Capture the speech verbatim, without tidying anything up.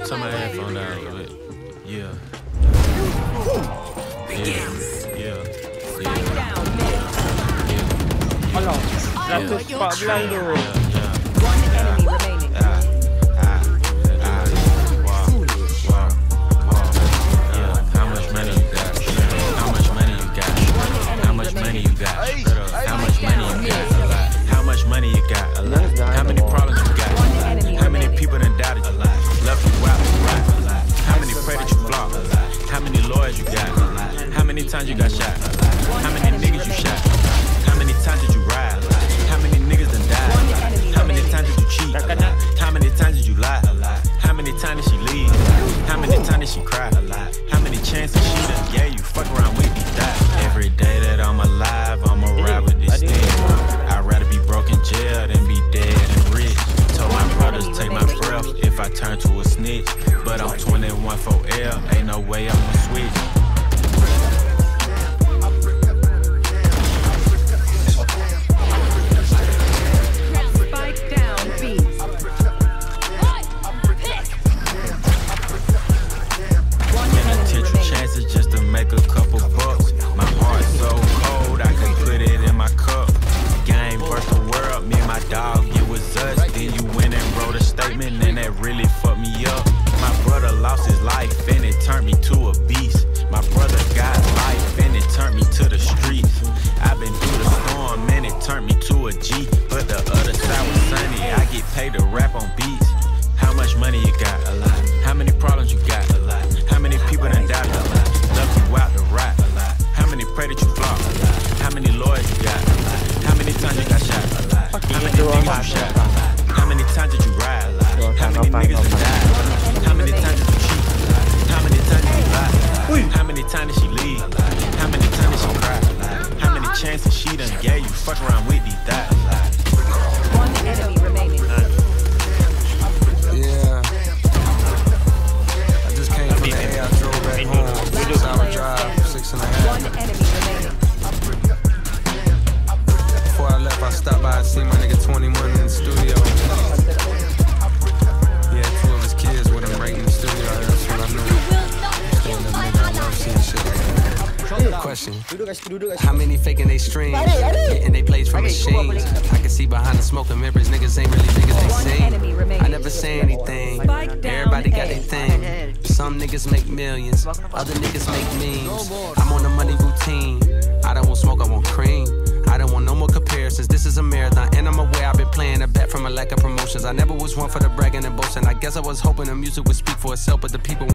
Turn my headphone down a little bit. Yeah. Yeah. Yeah. Yeah. Alah, seratus empat belas tu. One enemy remaining. How much money you got? How much money you got? How much money you got? How much money you got? How much money you got? A lot. How many problems you got? How many people done doubted you? Left you out to rot. How many pray that you flop? How many lawyers you got? How many times you got shot? How many niggas you shot? How many times did you ride? How many niggas done died? How many times did you cheat? How many times did you lie? How many times did she leave? How many times did she cry? How many chances she done gave you? Fuck around with me, die. Every day that I'm alive, I'ma ride with this thing. I'd rather be broke in jail than be dead and rich. Told my brothers take my breath if I turn to a snitch. But I'm twenty-one for L, ain't no way I'ma switch. A couple bucks. My heart so cold I can put it in my cup. Game versus the world, me and my dog, it was us. Then you went and wrote a statement and that really fucked me up. My brother lost his life and it turned me to a beast. My brother got life and it turned me to the streets. I've been through the storm and it turned me to a G. But the other side was sunny, I get paid to rap on beats. How much money you got? A lot. How many problems you got? A lot. How many people done died? A lot. Left you out to rot. A lot. How many pray that you flop? A lot. How many lawyers you got? A lot. How many times you got shot? A lot. How many niggas you shot? A lot. How many times did you ride? A lot. How many niggas done died? How many times did you cheat? A lot. How many times did you lie? How many times did she leave? How many times did she cry? How many chances she done gave you? Fuck around with these thighs. One enemy remaining. Yeah. I just came from the A, I drove back home. Six hour drive, six and a half. One enemy remaining. Before I left, I stopped by and see my nigga twenty-one in the studio. He had two of his kids with him right in the studio. That's what I knew. Stand up, nigga, I love seeing shit like that. Question. How many faking they streams? Getting they plays from machines. I can see behind the smoke and mirrors, niggas ain't really big as they seem. I never say anything. Everybody got their thing. Some niggas make millions, other niggas make memes. I'm on a money routine. I don't want smoke, I want cream. I don't want no more comparisons. This is a marathon, and I'm aware I've been playing a bet from a lack of promotions. I never was one for the bragging and boasting. I guess I was hoping the music would speak for itself, but the people